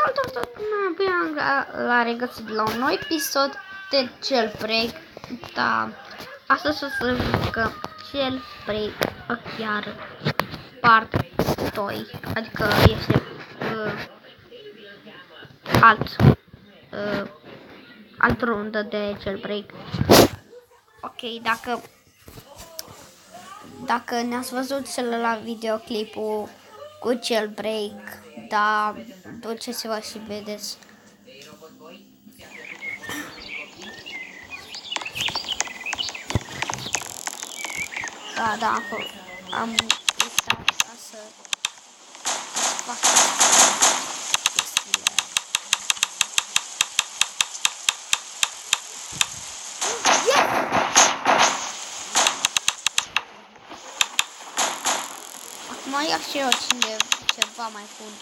Bine l-a regăsit la un nou episod de Jailbreak. Da, astăzi o să jucăm Jailbreak chiar part 2, adică este altă rundă de Jailbreak. Ok, dacă ne-ați văzut celălalt videoclipul cu Jailbreak, da, duceți-vă și vedeți. Da, am uitat ca să fac chestiile. Acum ia și eu ceva mai bun.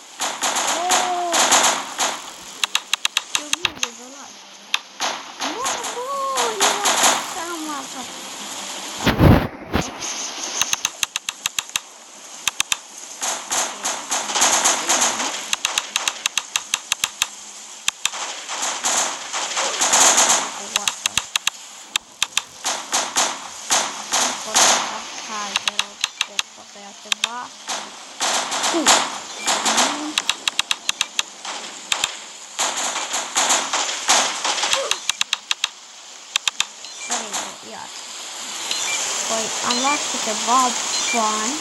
Păi am luat câteva bani.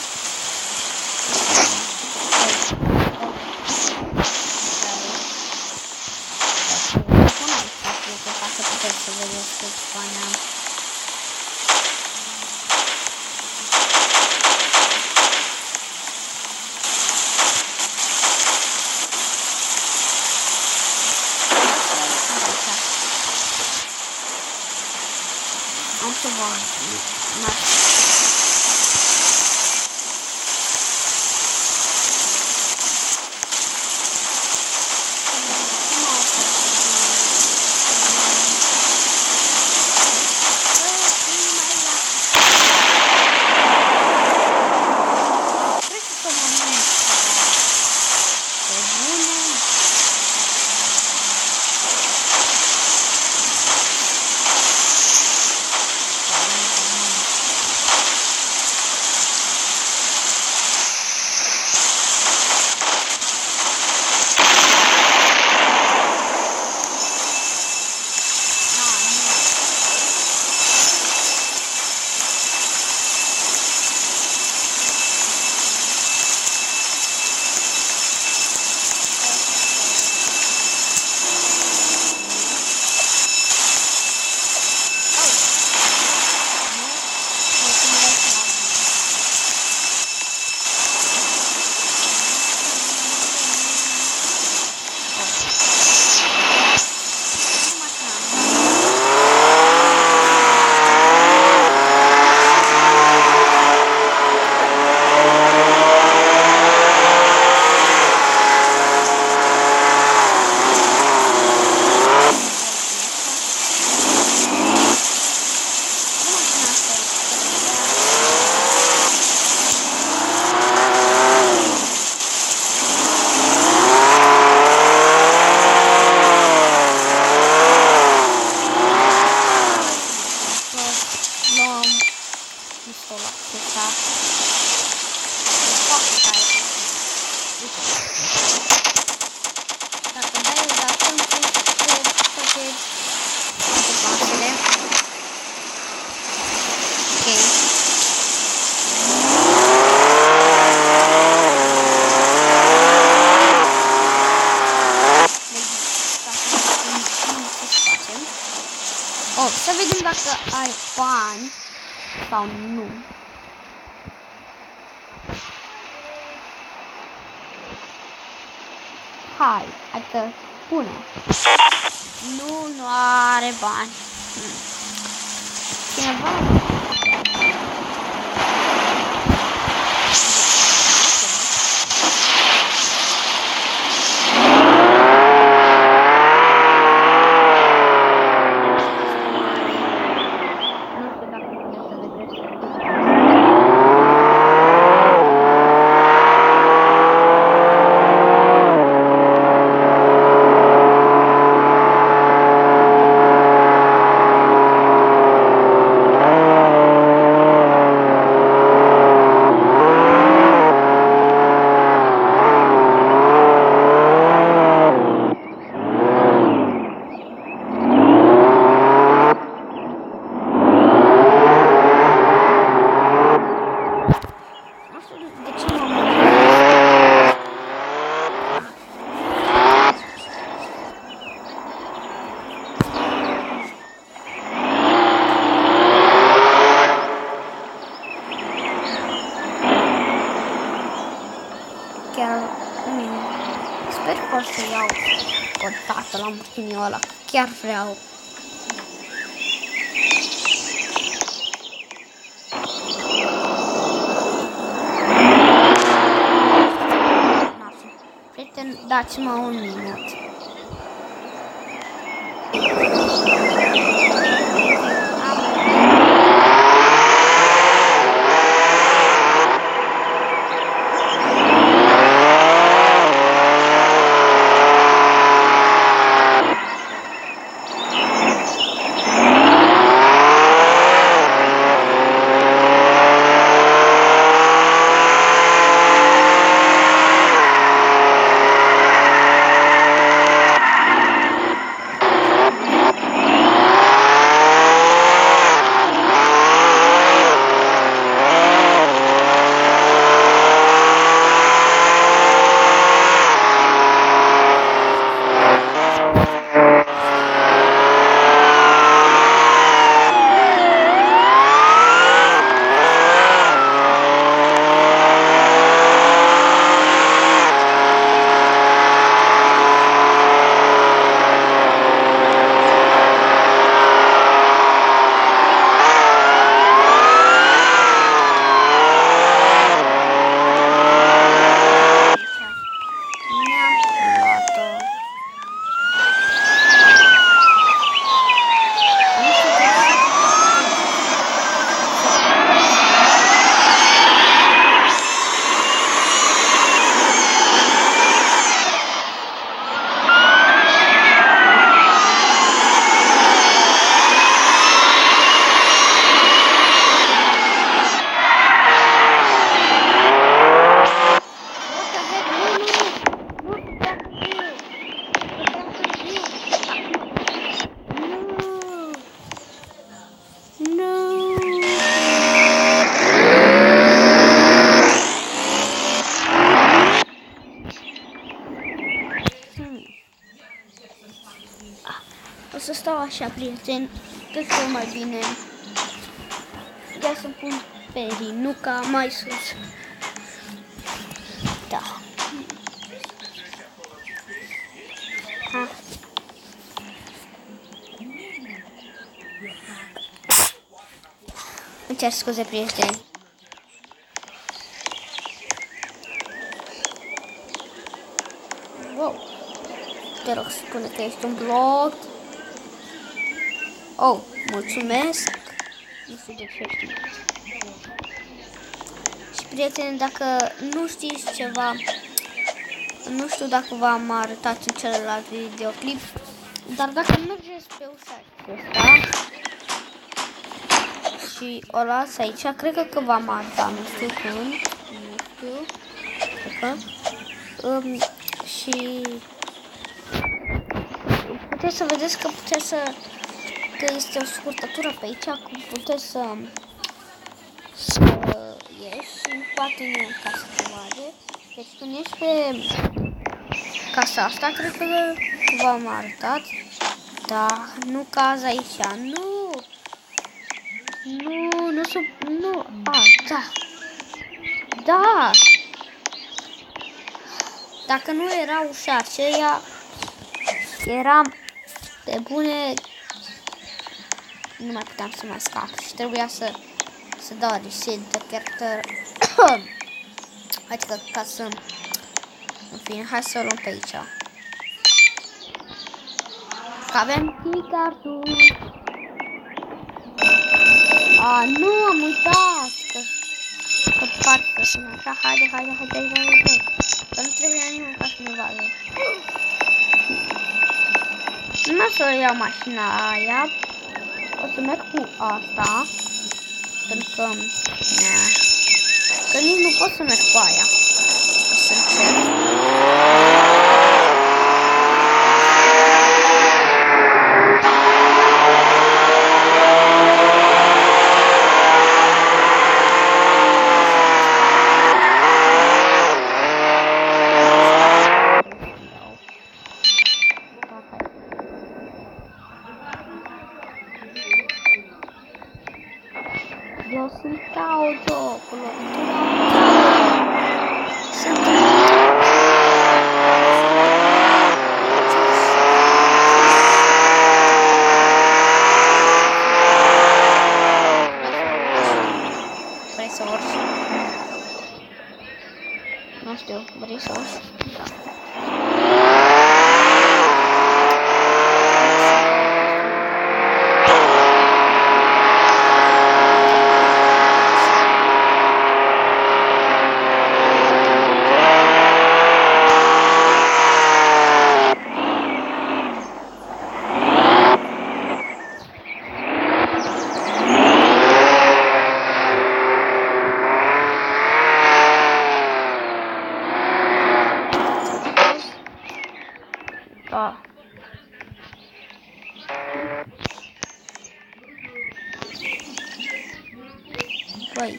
Pun aici ca să puteți să vedeți câți bani am. Am ceva să vedem dacă ai bani sau nu. Hai, adică pune. Nu are bani. Cineva? Sper că o să iau o dată Lamborghini-ul ăla. Chiar vreau. Prieten, dați-mă un minut. O să stau așa, prieteni, cred că mai bine. Ia să pun pe rinuca mai sus. Da. Ha. Îmi cer scuze, prieteni. Wow. Te rog, spune că ești un blog. Oh, mulțumesc. Nu știu de ce știu. Și prieteni, dacă nu știți ceva, nu știu dacă v-am arătat în celălalt videoclip, dar dacă mergeți pe ușa acesta și o las aici, cred că v-am arătat, nu știu când, nu știu, cred că, și puteți să vedeți că puteți să, că este o scurtătură pe aici, cum puteți să ieși și poate nu în casă ceva. Deci când ești pe casa asta, cred că v-am arătat, da, nu caza aici, nu, da, da, dacă nu era ușa aceea, eram pe bune, nu mai puteam să mai scap și trebuia să dau reset de character. Adică ca să, în fine, hai să o luăm pe aici. Că avem keycard-ul. Nu, am uitat că parcă sunt așa. Haide. Că nu trebuie nimeni ca să ne vadă. Nu o să iau mașina aia. O să merg cu asta. Pentru că nici nu pot să merg cu aia. O să încerc. Eu sunt auto, cu lovitura. Sunt Da. Băi.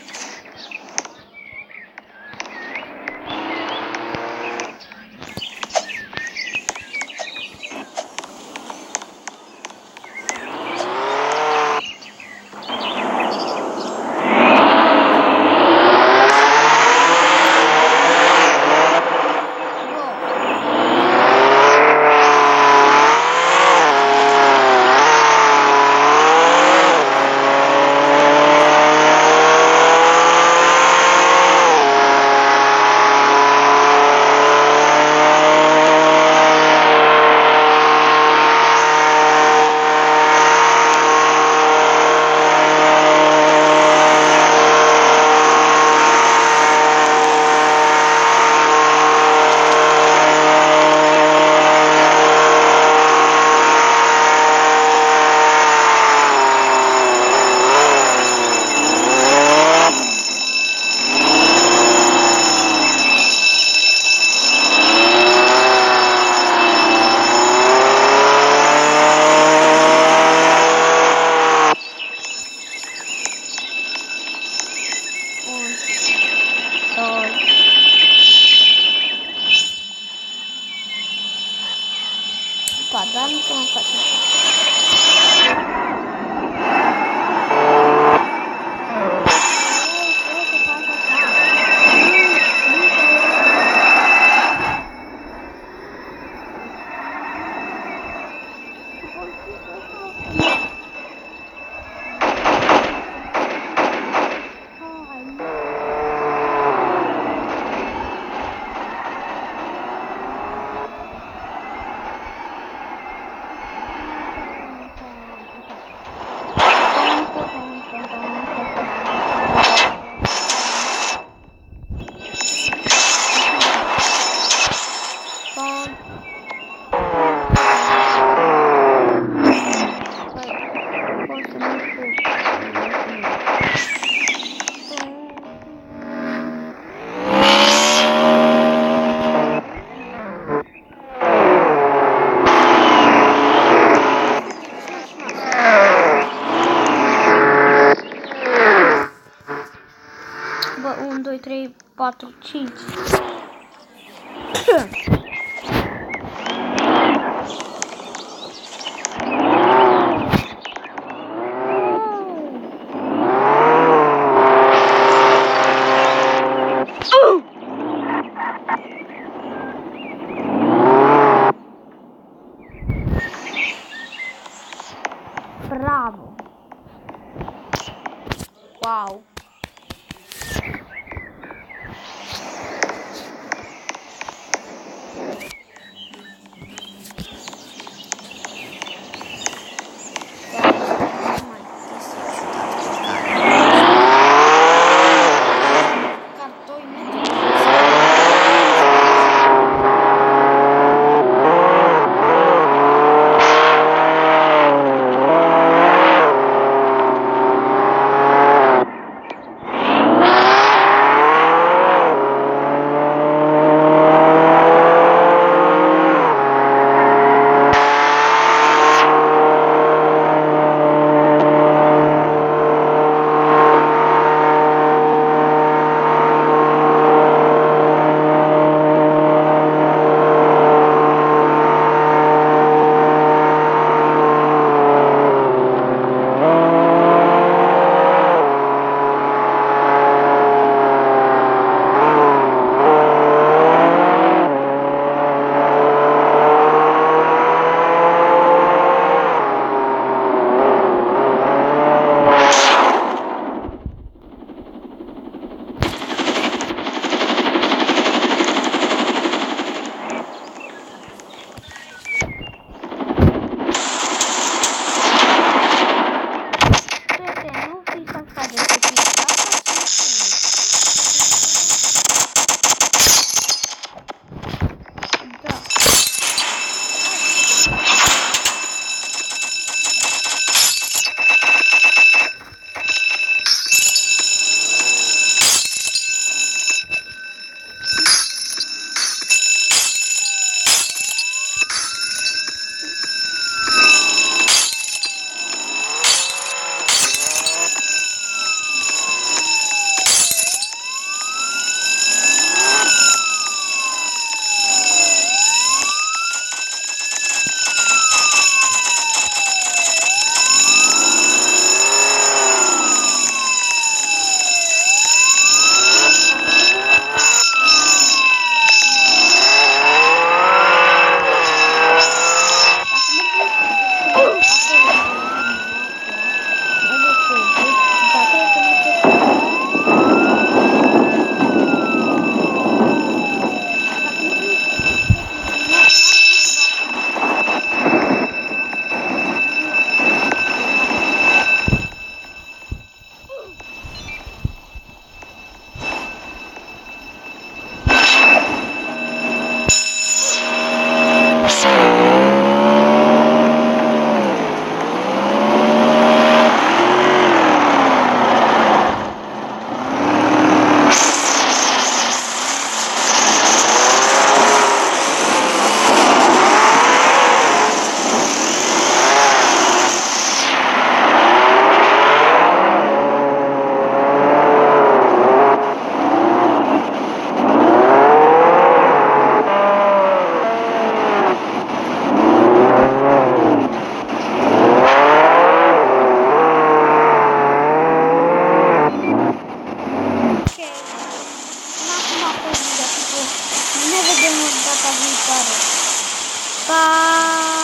Pa, dar nu cum face așa. Bă, 1, 2, 3, 4, 5. Bravo! Wow! data viitoare. Pa!